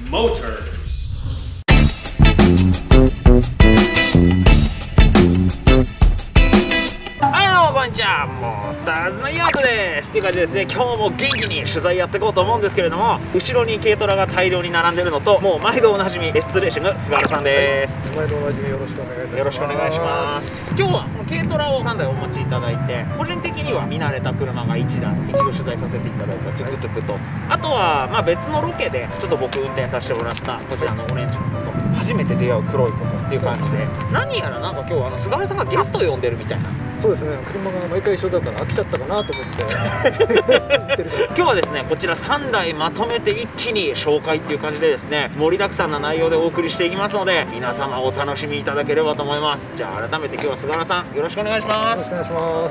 Motors。こんにちは、モーターズのヤートですっていう感じですね。今日も元気に取材やっていこうと思うんですけれども、後ろに軽トラが大量に並んでるのと、もう毎度おなじみ S2 レーシング菅原さんです。 毎度おなじみよろしくお願いいたします。 よろしくお願いします。今日はこの軽トラを3台お持ちいただいて、個人的には見慣れた車が1台一度取材させていただいたトゥクトゥクと、あとは別のロケでちょっと僕運転させてもらったこちらのオレンジのこと、初めて出会う黒いことっていう感じで、何やらなんか今日菅原さんがゲスト呼んでるみたいな。 そうですね、車が毎回一緒だから飽きちゃったかなと思って今日はですねこちら3台まとめて一気に紹介っていう感じでですね、盛りだくさんな内容でお送りしていきますので、皆様お楽しみいただければと思います。じゃあ改めて今日は菅原さんよろしくお願いします。 よろしくお願いします。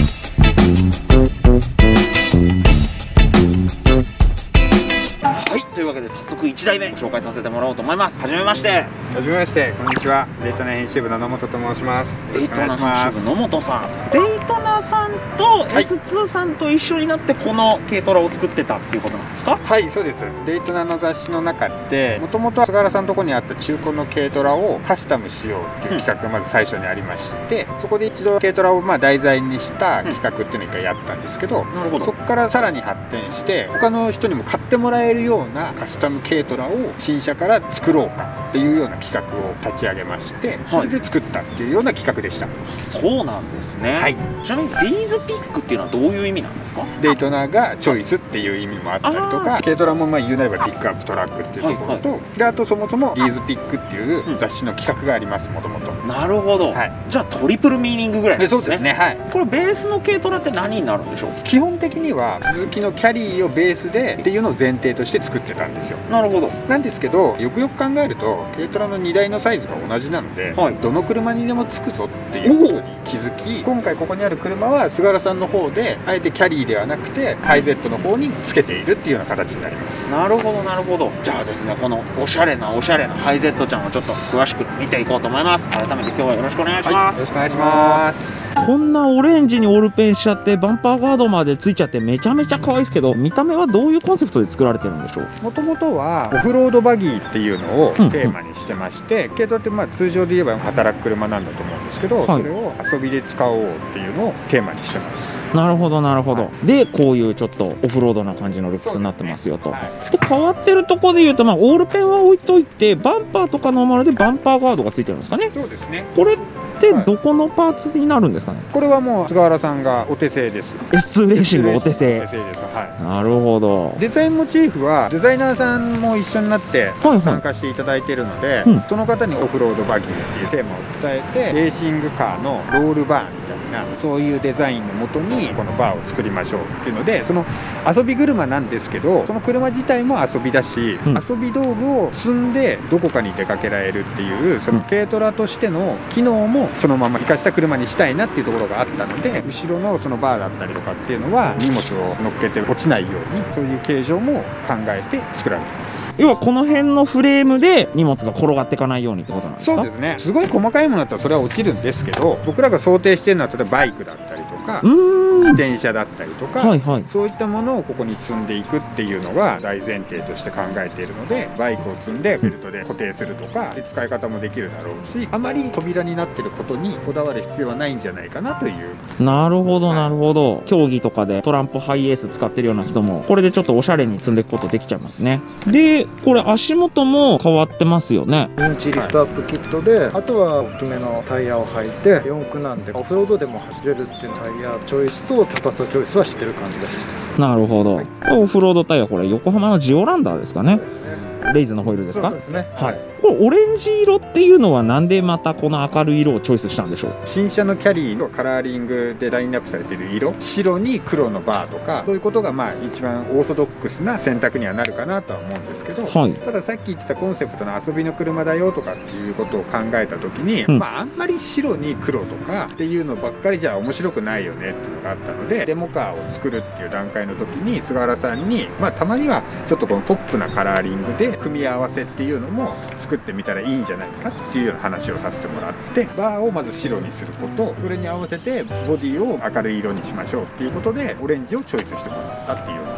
はい、というわけで早速1台目ご紹介させてもらおうと思います。はじめまして。 はじめまして、こんにちは。デイトナ編集部の野本と申します。 デイトナ編集部野本さん。デイトナさんと S2 さんと一緒になってこの軽トラを作ってたっていうことなんですか？ はい、そうです。デイトナの雑誌の中で、もともと菅原さんのところにあった中古の軽トラをカスタムしようっていう企画がまず最初にありまして、そこで一度軽トラを題材にした企画っていうのを一回やったんですけど、そこからさらに発展して他の人にも買ってもらえるようなカスタム軽トラを新車から作ろうかっていうような企画を立ち上げまして、それで作ったっていうような企画でした。 そうなんですね。はい。ちなみにディーズピックっていうのはどういう意味なんですか？ デイトナがチョイスっていう意味もあったりとか、軽トラも言うなればピックアップトラックっていうところと、であとそもそもディーズピックっていう雑誌の企画があります、もともと。 なるほど。じゃあトリプルミーニングぐらいですね。 そうですね。はい。 これベースの軽トラって何になるんでしょう？ 基本的にはスズキのキャリーをベースでっていうのを前提として作ってたんですよ。 なるほど。 なんですけど、よくよく考えると軽トラの荷台のサイズが同じなので、どの車にでもつくぞっていうことに気づき、今回ここにある車は菅原さんの方であえてキャリーではなくてハイゼットの方につけているっていうような形になります。 なるほどなるほど。じゃあですね、このおしゃれなハイゼットちゃんをちょっと詳しく見ていこうと思います。改めて今日はよろしくお願いします。 よろしくお願いします。 こんなオレンジにオールペンしちゃってバンパーガードまでついちゃってめちゃめちゃ可愛いですけど、見た目はどういうコンセプトで作られてるんでしょう？ もともとはオフロードバギーっていうのをテーマにしてまして、軽トラって通常で言えば働く車なんだと思うんですけど、それを遊びで使おうっていうのをテーマにしてます。 なるほどなるほど。でこういうちょっとオフロードな感じのルックスになってますよと。で変わってるところで言うと、オールペンは置いといてバンパーとかノーマルでバンパーガードがついてるんですかね？ そうですね。 これってどこのパーツになるんですかね？ これはもう菅原さんがお手製です。 S2 レーシングお手製。 お手製です。はい。 なるほど。 デザインモチーフはデザイナーさんも一緒になって参加していただいているので、その方にオフロードバギーっていうテーマを伝えて、レーシングカーのロールバーみたいなそういうデザインのもとにこのバーを作りましょうっていうので、その遊び車なんですけど、その車自体も遊びだし、遊び道具を積んでどこかに出かけられるっていう、その軽トラとしての機能もそのまま生かした車にしたいなっていうところがあったので、後ろのそのバーだったりとかっていうのは荷物を乗っけて落ちないように、そういう形状も考えて作られています。 要はこの辺のフレームで荷物が転がっていかないようにってことなんですか？ そうですね。すごい細かいものだったらそれは落ちるんですけど、僕らが想定しているのは例えばバイクだったりとか自転車だったりとか、そういったものをここに積んでいくっていうのが大前提として考えているので、バイクを積んでベルトで固定するとかで使い方もできるだろうし、あまり扉になってることにこだわる必要はないんじゃないかなという。 なるほどなるほど。競技とかでトランプハイエース使ってるような人もこれでちょっとおしゃれに積んでいくことできちゃいますね。でこれ足元も変わってますよね。 インチリフトアップキットで、あとは大きめのタイヤを履いて、四駆なんでオフロードでも走れるっていうタイヤチョイスと高さチョイスはしてる感じです。 なるほど。オフロードタイヤ、これ横浜のジオランダーですかね。レイズのホイールですか？ そうですね。 はい。これオレンジ色っていうのはなんでまたこの明るい色をチョイスしたんでしょう？ 新車のキャリーのカラーリングでラインナップされている色、白に黒のバーとか、そういうことが一番オーソドックスな選択にはなるかなとは思うんですけど、たださっき言ってたコンセプトの遊びの車だよとかっていうことを考えた時に、あんまり白に黒とかっていうのばっかりじゃ面白くないよねっていうのがあったので、デモカーを作るっていう段階の時に菅原さんに、たまにはちょっとこのポップなカラーリングで組み合わせっていうのも作ってみたらいいんじゃないかっていうような話をさせてもらって、バーをまず白にすること、それに合わせてボディを明るい色にしましょうっていうことでオレンジをチョイスしてもらったっていう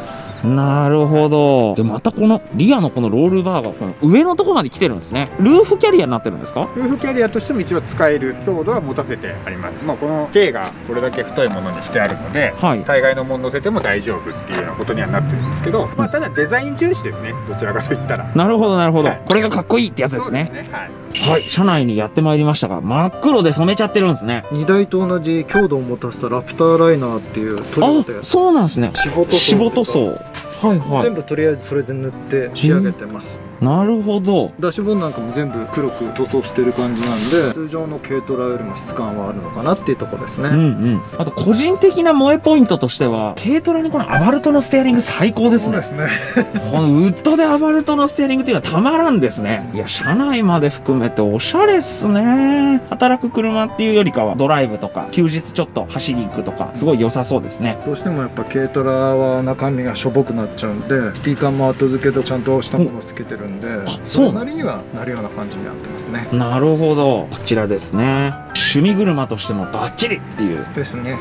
なるほど。で、またこのリアのこのロールバーがこの上のところまで来てるんですね。ルーフキャリアになってるんですか？ ルーフキャリアとしても一応使える強度は持たせてあります。まあこの径がこれだけ太いものにしてあるので、 はい、 大概のもの乗せても大丈夫っていうようなことにはなってるんですけど、まあただデザイン重視ですね。どちらかといったら。 なるほどなるほど、 はい、 これがかっこいいってやつですね。 そうですね。はい。 はい、車内にやってまいりましたが、真っ黒で染めちゃってるんですね。 荷台と同じ強度を持たせたラプターライナーっていう塗料で、 あ、そうなんですね。仕事層。はいはい。 全部とりあえずそれで塗って仕上げてます。 なるほど。 ダッシュボードなんかも全部黒く塗装してる感じなんで、通常の軽トラよりも質感はあるのかなっていうところですね。 うんうん。あと個人的な萌えポイントとしては、軽トラにこのアバルトのステアリング最高ですね。 そうですね。 このウッドでアバルトのステアリングっていうのはたまらんですね。いや、車内まで含めておしゃれっすね。働く車っていうよりかはドライブとか休日ちょっと走り行くとかすごい良さそうですね。 どうしてもやっぱ軽トラは中身がしょぼくなっちゃうんで、スピーカーも後付けでちゃんとしたものをつけてるんで、それなりにはなるような感じになってますね。 なるほど。こちらですね。趣味車としてもバッチリっていうですね。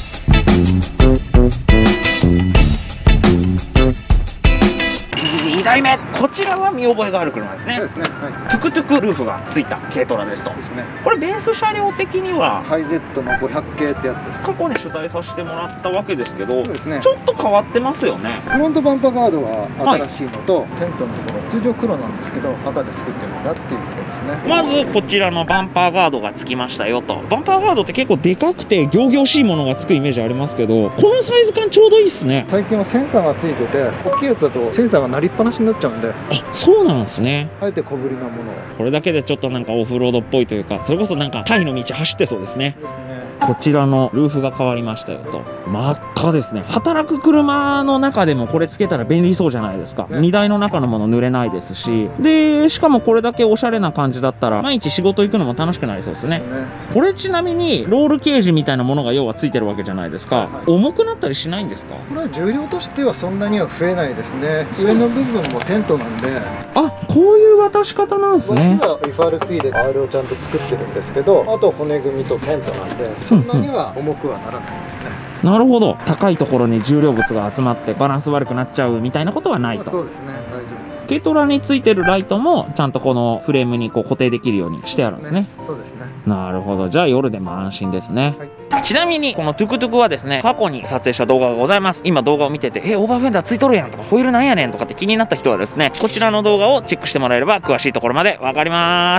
2台目、こちらは見覚えがある車ですね。 そうですね。はい。 トゥクトゥクルーフがついた軽トラですと。 ですね。 これベース車両的にはハイゼットの500系ってやつです。 過去に取材させてもらったわけですけど、 そうですね。 ちょっと変わってますよね。 フロントバンパーガードは新しいのと、テントのところ通常黒なんですけど赤で作ってるんだっていうことですね。 まずこちらのバンパーガードがつきましたよと。バンパーガードって結構でかくて仰々しいものがつくイメージありますけど、このサイズ感ちょうどいいっすね。 最近はセンサーがついてて、大きいやつだとセンサーが鳴りっぱなしになっちゃうんで、 あ、そうなんですね。 あえて小ぶりなものを。 これだけでちょっとなんかオフロードっぽいというか、それこそなんかタイの道走ってそうですね。 ですね。 こちらのルーフが変わりましたよと。真っ赤ですね。働く車の中でもこれつけたら便利そうじゃないですか。荷台の中のもの濡れないですし、でしかもこれだけおしゃれな感じだったら毎日仕事行くのも楽しくなりそうですね。これちなみにロールケージみたいなものが要はついてるわけじゃないですか。重くなったりしないんですか？ これは重量としてはそんなには増えないですね。上の部分もテントなんで、 あ、こういう渡し方なんですね。 脇は FRP で R をちゃんと作ってるんですけど、あと骨組みとテントなんでそんなには重くはならないですね。 なるほど。高いところに重量物が集まってバランス悪くなっちゃうみたいなことはないと。 そうですね、大丈夫です。 軽トラについてるライトもちゃんとこのフレームにこう固定できるようにしてあるんですね。 そうですね。 なるほど。じゃあ夜でも安心ですね。 はい、 ちなみにこのトゥクトゥクはですね、過去に撮影した動画がございます。今動画を見てて、オーバーフェンダーついとるやんとか、ホイールなんやねんとかって気になった人はですね、こちらの動画をチェックしてもらえれば詳しいところまでわかります。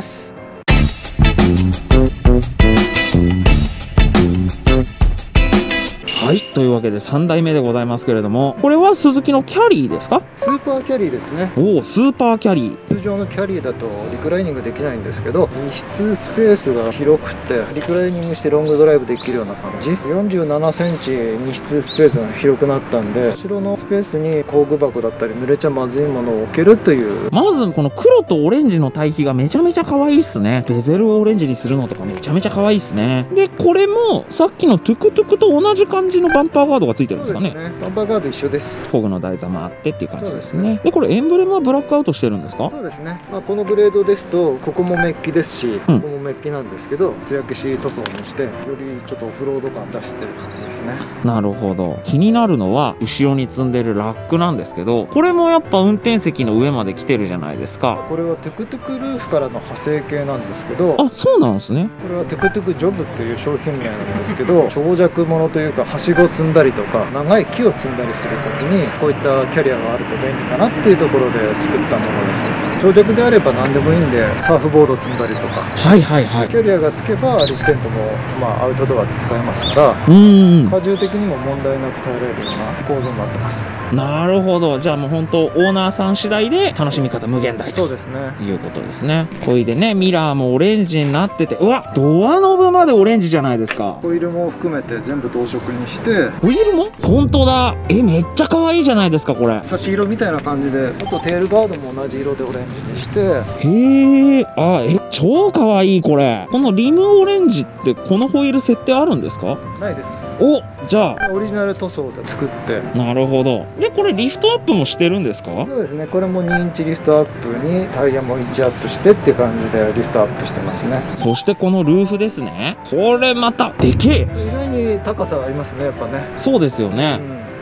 はい、というわけで3台目でございますけれども、これはスズキのキャリーですか？ スーパーキャリーですね。 おお、スーパーキャリー。 通常のキャリーだとリクライニングできないんですけど、荷室スペースが広くてリクライニングしてロングドライブできるような感じ。47センチ荷室スペースが広くなったんで、後ろのスペースに工具箱だったり濡れちゃまずいものを置けるという。 まずこの黒とオレンジの対比がめちゃめちゃ可愛いっすね。ベゼルをオレンジにするのとかめちゃめちゃ可愛いっすね。でこれもさっきのトゥクトゥクと同じ感じのバンパーガードがついてるんですかね。 そうですね、バンパーガード一緒です。 工具の台座もあってっていう感じですね。 そうですね。 でこれエンブレムはブラックアウトしてるんですか？ そうですね、このグレードですとここもメッキですし、ここもメッキなんですけど、艶消し塗装にしてよりちょっとオフロード感出してる感じですね。 なるほど。気になるのは後ろに積んでるラックなんですけど、これもやっぱ運転席の上まで来てるじゃないですか。 これはトゥクトゥクルーフからの派生系なんですけど、 あ、そうなんですね。 これはトゥクトゥクジョブっていう商品名なんですけど、長尺ものというかはしご積んだりとか長い木を積んだりするときにこういったキャリアがあると便利かなっていうところで作ったものです。長尺であれば何でもいいんで、サーフボード積んだりとか、 はいはいはい。 キャリアがつけばリフテントもアウトドアで使えますから、 荷重的にも問題なく耐えられるような構造になってます。 なるほど。じゃあもう本当オーナーさん次第で楽しみ方無限大と。 そうですね。 いうことですね。これでね、ミラーもオレンジになってて、うわ、ドアノブまでオレンジじゃないですか。 ホイールも含めて全部同色にして。 ホイールも本当だ。めっちゃ可愛いじゃないですかこれ。 差し色みたいな感じで、あとテールガードも同じ色でオレンジにして。 へえ、超可愛いこれ。このリムオレンジってこのホイール設定あるんですか？ ないです。 お、じゃあオリジナル塗装で作って。 なるほど。でこれリフトアップもしてるんですか？ そうですね、これも2インチリフトアップにタイヤも1アップしてっていう感じでリフトアップしてますね。 そしてこのルーフですね。これまたでけえ。 意外に高さがありますね、やっぱね。 そうですよね。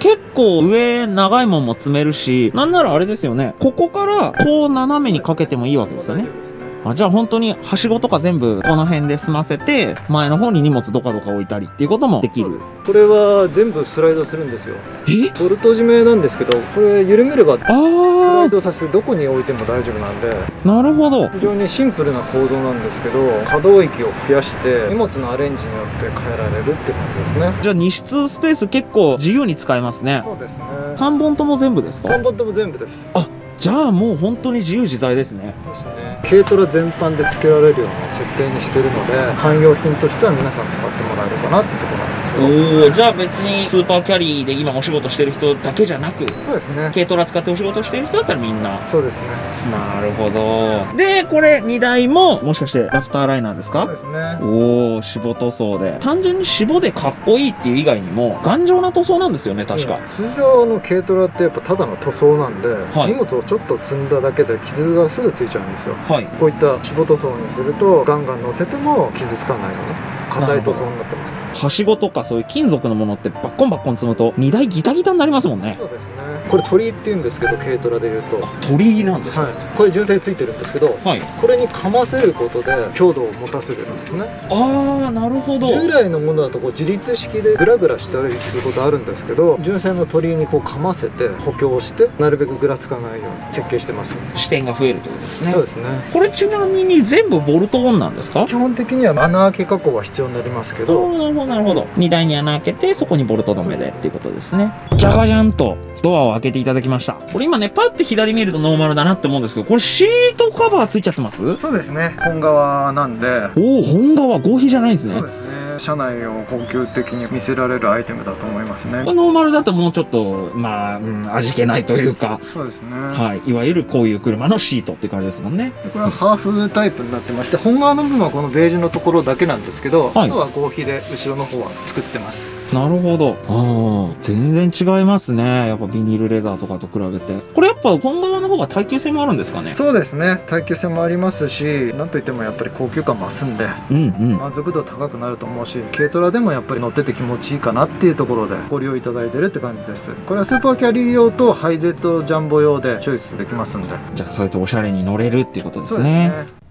結構上長いもんも積めるし、なんならあれですよね。ここからこう斜めにかけてもいいわけですよね。じゃあ本当にはしごとか全部この辺で済ませて、前の方に荷物どかどか置いたりっていうこともできる。 これは全部スライドするんですよ。 え？ ボルト締めなんですけど、これ緩めればスラあイドさせてどこに置いても大丈夫なんで、 あ、なるほど。 非常にシンプルな構造なんですけど、可動域を増やして荷物のアレンジによって変えられるって感じですね。 じゃあ荷室スペース結構自由に使えますね。 そうですね。 3本とも全部ですか？ 3本とも全部です。 あ、じゃあもう本当に自由自在ですね。 そうですね。軽トラ全般で付けられるような設定にしてるので、汎用品としては皆さん使ってもらえるかなってところなんですよ。 おお、じゃあ別にスーパーキャリーで今お仕事してる人だけじゃなく、 そうですね。 軽トラ使ってお仕事してる人だったらみんな。 そうですね。 なるほど。で、これ2台ももしかしてラフターライナーですか？ そうですね。 おお、脂肪塗装で。単純に脂肪でかっこいいっていう以外にも頑丈な塗装なんですよね、確か。 通常の軽トラってやっぱただの塗装なんで、 はい荷物をちょっと積んだだけで傷がすぐついちゃうんですよ。 はい。 こういった脂肪塗装にするとガンガン乗せても傷つかないような硬い塗装になってます。 はしごとかそういう金属のものってバッコンバッコン積むと荷台ギタギタになりますもんね。 そうですね。これ鳥居って言うんですけど、軽トラで言うと、 鳥居なんですか？ はい、これ純正ついてるんですけど、 はい。 これにかませることで強度を持たせるんですね。 ああ、なるほど。 従来のものだとこう自立式でグラグラしたりすることあるんですけど、純正の鳥居にこうかませて補強してなるべくぐらつかないように設計してます。 視点が増えるってことですね。 そうですね。 これちなみに全部ボルトオンなんですか？ 基本的には穴開け加工は必要になりますけあど、 あ、なるほどなるほど。荷台に穴開けてそこにボルト止めでっていうことですね。ジャガジャンとドアを開けていただきました。これ今ね、パッて左見るとノーマルだなって思うんですけど、これシートカバーついちゃってます？ そうですね。本側なんで、 おお、本革合皮じゃないんですね。 そうですね。車内を高級的に見せられるアイテムだと思いますね。 これノーマルだともうちょっと、まあ、味気ないというか、 そうですね。 はい。いわゆるこういう車のシートって感じですもんね。 これはハーフタイプになってまして、本側の部分はこのベージュのところだけなんですけど、 はいあとは合皮で後ろの方は作ってます。 なるほど。ああ、全然違いますね。やっぱビニールレザーとかと比べて。これやっぱ本革の方が耐久性もあるんですかね？ そうですね。耐久性もありますし、なんといってもやっぱり高級感増すんで、 うんうん。 満足度高くなると思うし、軽トラでもやっぱり乗ってて気持ちいいかなっていうところでご利用いただいてるって感じです。これはスーパーキャリー用とハイゼットジャンボ用でチョイスできますんで。 じゃあそうやっておしゃれに乗れるっていうことですそうね。 ですね。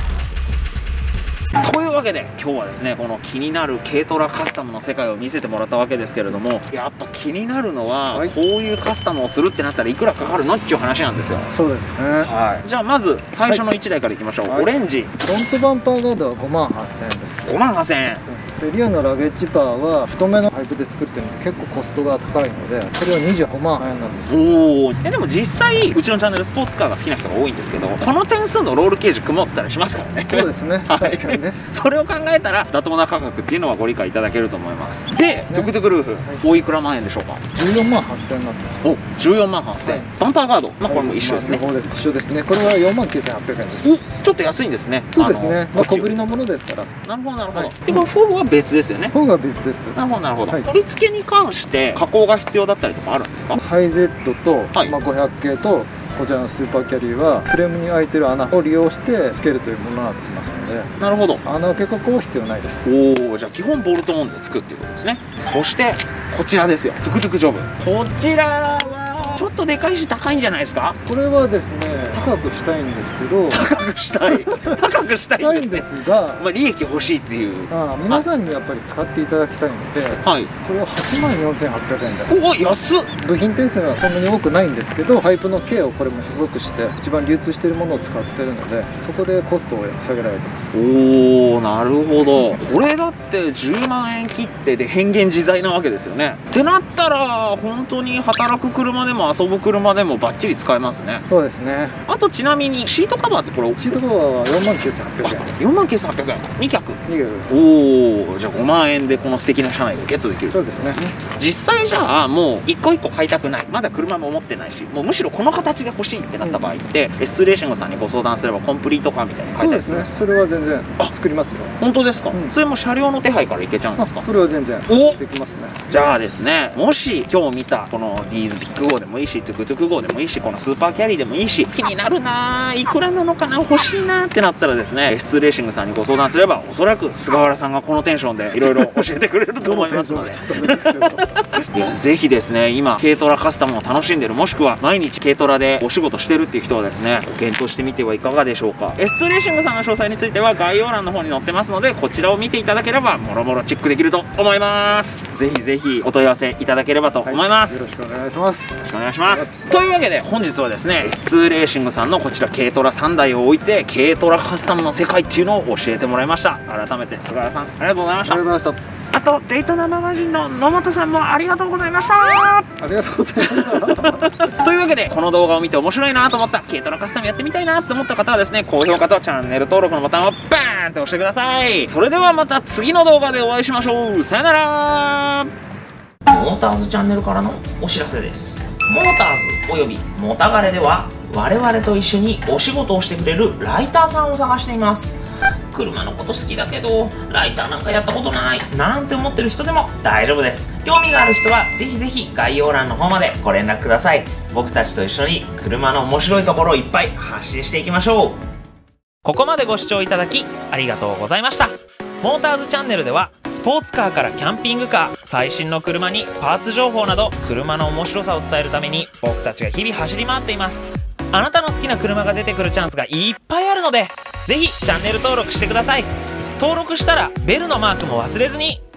というわけで今日はですね、この気になる軽トラカスタムの世界を見せてもらったわけですけれども、やっぱ気になるのは、 はいこういうカスタムをするってなったらいくらかかるのっていう話なんですよ。 そうですね。 はい。じゃあまず最初の1台からいきましょう。 はいオレンジフロントバンパーガードは58,000円です。 58,000円。 でリアのラゲッジパーは太めのパイプで作ってるので結構コストが高いので、これは25万円なんですよ。 おお。でも実際うちのチャンネルスポーツカーが好きな人が多いんですけど、この点数のロールケージ組もうって言ったりしますからね。 そうですね。 はい確かにね。 それを考えたら妥当な価格っていうのはご理解いただけると思います。で、トゥクトゥクルーフ、おいくら万円でしょうか？ 14万8,000円になってます。 お、14万8000円、 はいバンパーガード、まあこれも一緒ですね。 まあ両方一緒ですね。これは49,800円です。 お、ちょっと安いんですね。 そうですね。まあこっち小ぶりのものですから。 なるほどなるほど。 はいでこれフォームは別ですよね。 方が別です。 なるほどなるほど。 はい取り付けに関して加工が必要だったりとかあるんですか？ ハイゼットと、 はいまあ500系とこちらのスーパーキャリーはフレームに開いてる穴を利用して付けるというものになってますので、 なるほど。 穴開け加工は必要ないです。 おお、じゃあ基本ボルトオンでつくっていうことですね。そしてこちらですよ。トゥクトゥクジョブ。こちらはちょっとでかいし高いんじゃないですか？ これはですね、高くしたいんですけど、 高くしたい。高くしたしたいんいんでね。 ですすが、 まあ利益欲しいっていう。 皆さんにやっぱり使っていただきたいので、 はい。 これは84,800円で、 おお、安っ。 部品点数はそんなに多くないんですけど、パイプの径をこれも細くして一番流通しているものを使ってるので、そこでコストを下げられてます。 おお、なるほど。これだって10万円切ってで変幻自在なわけですよね。ってなったら本当に働く車でも遊ぶ車でもバッチリ使えますね。 そうですね。 あとちなみにシートカバーってこれシートカバーは49,800円。 49,800円、2脚。 逃げる。 おお、じゃあ5万円でこの素敵な車内をゲットできる。 そうですね。 実際じゃあもう一個一個買いたくない、まだ車も持ってないし、もうむしろこの形で欲しいってなった場合って、S レーシングさんにご相談すればコンプリートカーみたいに買えたりする。 そうですね。それは全然作りますよ。 本当ですか？ うんそれも車両の手配からいけちゃうんですか？ それは全然お、 できますね。 じゃあですね、もし今日見たこのディーズビッグ号でももいいし、トゥクトゥク号でもいいし、このスーパーキャリーでもいいし、気になるなー、いくらなのかな、欲しいなーってなったらですね、S2レーシングさんにご相談すれば、おそらく菅原さんがこのテンションでいろいろ教えてくれると思いますのでいや、ぜひですね、今軽トラカスタムを楽しんでる、もしくは毎日軽トラでお仕事してるっていう人はですね、ご検討してみてはいかがでしょうか。 S2 レーシングさんの詳細については概要欄の方に載ってますので、こちらを見ていただければもろもろチェックできると思います。ぜひぜひお問い合わせいただければと思います、 よろしくお願いします。 よろしくお願いします。というわけで本日はですね S2 レーシングさんのこちら軽トラ3台を置いて軽トラカスタムの世界っていうのを教えてもらいました。改めて菅原さんありがとうございました。 ありがとうございました。 あとデイトナマガジンの野本さんもありがとうございました。 ありがとうございましたというわけでこの動画を見て面白いなと思った、軽トラカスタムやってみたいなと思った方はですね、高評価とチャンネル登録のボタンをバーンって押してください。それではまた次の動画でお会いしましょう。さよなら。モーターズチャンネルからのお知らせです。モーターズおよびモタガレでは我々と一緒にお仕事をしてくれるライターさんを探しています。車のこと好きだけどライターなんかやったことないなんて思ってる人でも大丈夫です。興味がある人はぜひぜひ概要欄の方までご連絡ください。僕たちと一緒に車の面白いところをいっぱい発信していきましょう。ここまでご視聴いただきありがとうございました。モーターズチャンネルではスポーツカーからキャンピングカー、最新の車にパーツ情報など車の面白さを伝えるために僕たちが日々走り回っています。あなたの好きな車が出てくるチャンスがいっぱいあるので、ぜひチャンネル登録してください。登録したらベルのマークも忘れずに。